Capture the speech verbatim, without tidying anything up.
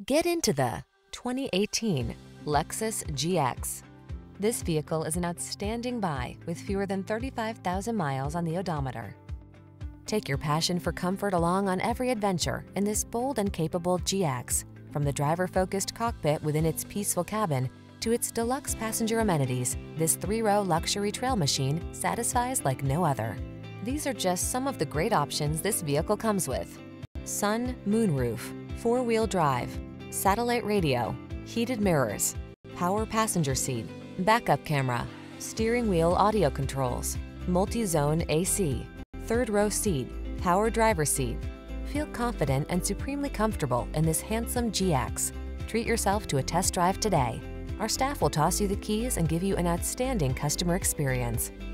Get into the twenty eighteen Lexus G X. This vehicle is an outstanding buy with fewer than thirty-five thousand miles on the odometer. Take your passion for comfort along on every adventure in this bold and capable G X. From the driver-focused cockpit within its peaceful cabin to its deluxe passenger amenities, this three-row luxury trail machine satisfies like no other. These are just some of the great options this vehicle comes with: sun, moonroof, four-wheel drive, satellite radio, heated mirrors, power passenger seat, backup camera, steering wheel audio controls, multi-zone A C, third row seat, power driver seat. Feel confident and supremely comfortable in this handsome G X. Treat yourself to a test drive today. Our staff will toss you the keys and give you an outstanding customer experience.